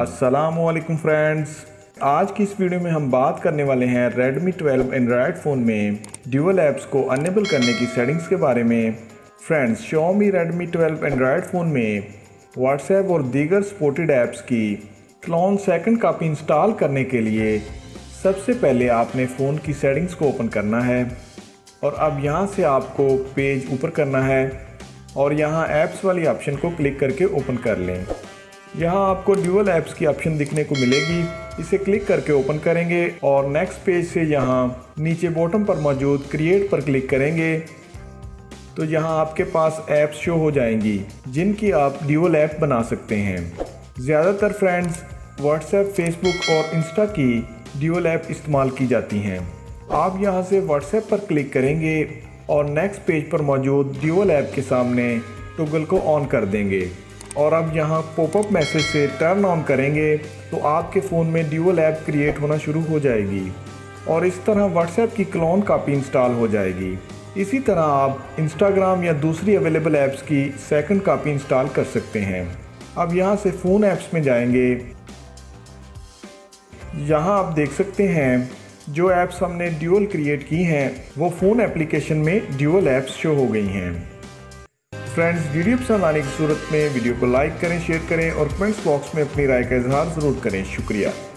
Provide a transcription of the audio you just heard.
अस्सलामुअलैकुम फ्रेंड्स, आज की इस वीडियो में हम बात करने वाले हैं Redmi 12 एंड्रॉयड फ़ोन में ड्यूअल ऐप्स को अनेबल करने की सेटिंग्स के बारे में। Friends, Xiaomi Redmi 12 Android phone में WhatsApp और दीगर सपोर्टेड ऐप्स की क्लोन सेकंड कॉपी इंस्टॉल करने के लिए सबसे पहले आपने फ़ोन की सेटिंग्स को ओपन करना है और अब यहाँ से आपको पेज ऊपर करना है और यहाँ ऐप्स वाली ऑप्शन को क्लिक करके ओपन कर लें। यहाँ आपको ड्यूअल ऐप्स की ऑप्शन दिखने को मिलेगी, इसे क्लिक करके ओपन करेंगे और नेक्स्ट पेज से यहाँ नीचे बॉटम पर मौजूद क्रिएट पर क्लिक करेंगे तो यहाँ आपके पास ऐप्स शो हो जाएंगी जिनकी आप ड्यूअल ऐप बना सकते हैं। ज़्यादातर फ्रेंड्स व्हाट्सएप, फेसबुक और इंस्टा की ड्यूअल ऐप इस्तेमाल की जाती हैं। आप यहाँ से व्हाट्सएप पर क्लिक करेंगे और नेक्स्ट पेज पर मौजूद ड्यूअल ऐप के सामने टॉगल को ऑन कर देंगे और अब यहाँ पॉपअप मैसेज से टर्न ऑन करेंगे तो आपके फ़ोन में ड्यूअल ऐप क्रिएट होना शुरू हो जाएगी और इस तरह व्हाट्सएप की क्लोन कॉपी इंस्टॉल हो जाएगी। इसी तरह आप इंस्टाग्राम या दूसरी अवेलेबल ऐप्स की सेकंड कॉपी इंस्टॉल कर सकते हैं। अब यहाँ से फ़ोन ऐप्स में जाएंगे। यहाँ आप देख सकते हैं जो ऐप्स हमने ड्यूअल क्रिएट की हैं वो फ़ोन एप्लीकेशन में ड्यूअल ऐप्स शो हो गई हैं। फ्रेंड्स, वीडियो पसंद आने की सूरत में वीडियो को लाइक करें, शेयर करें और कमेंट्स बॉक्स में अपनी राय का इजहार ज़रूर करें। शुक्रिया।